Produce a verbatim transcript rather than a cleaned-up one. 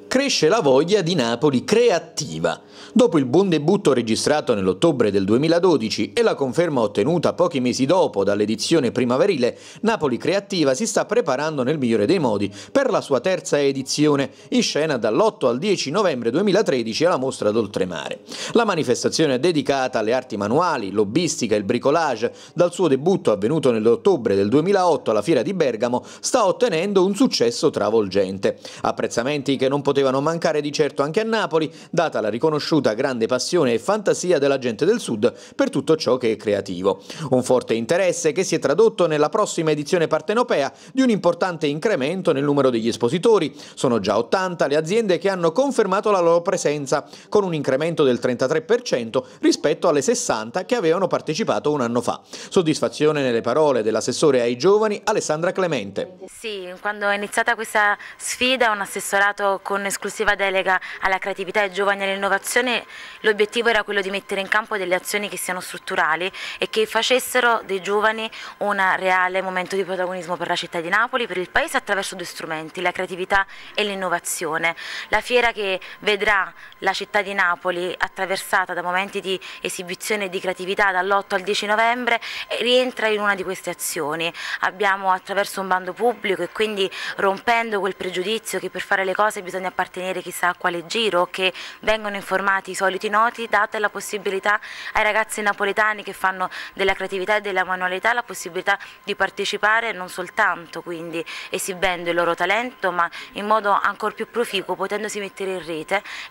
Cresce la voglia di Napoli creativa. Dopo il buon debutto registrato nell'ottobre del duemiladodici e la conferma ottenuta pochi mesi dopo dall'edizione primaverile, Napoli Creativa si sta preparando nel migliore dei modi per la sua terza edizione, in scena dall'otto al dieci novembre duemilatredici alla Mostra d'Oltremare. La manifestazione è dedicata alle arti manuali, lobbistica e il bricolage. Dal suo debutto avvenuto nell'ottobre del duemilaotto alla Fiera di Bergamo sta ottenendo un successo travolgente. Apprezzamenti che non potevano mancare di certo anche a Napoli, data la riconosciuta grande passione e fantasia della gente del Sud per tutto ciò che è creativo. Un forte interesse che si è tradotto nella prossima edizione partenopea di un importante incremento nel numero degli espositori. Sono già ottanta le aziende che hanno confermato la loro presenza, con un incremento del trentatré per cento rispetto alle sessanta che avevano partecipato un anno fa. Soddisfazione nelle parole dell'assessore ai giovani Alessandra Clemente. Sì, quando è iniziata questa sfida, un assessorato con esclusiva delega alla creatività ai giovani e all'innovazione, l'obiettivo era quello di mettere in campo delle azioni che siano strutturali e che facessero dei giovani un reale momento di protagonismo per la città di Napoli, per il paese, attraverso due strumenti, la creatività e l'innovazione. La fiera che vedrà la città di Napoli attraversata da momenti di esibizione e di creatività dall'otto al dieci novembre rientra in una di queste azioni. Abbiamo, attraverso un bando pubblico e quindi rompendo quel pregiudizio che per fare le cose bisogna appartenere chissà a quale giro, che vengono informati i soliti noti, date la possibilità ai ragazzi napoletani che fanno della creatività e della manualità la possibilità di partecipare, non soltanto quindi esibendo il loro talento, ma in modo ancora più proficuo, potendosi mettere in rete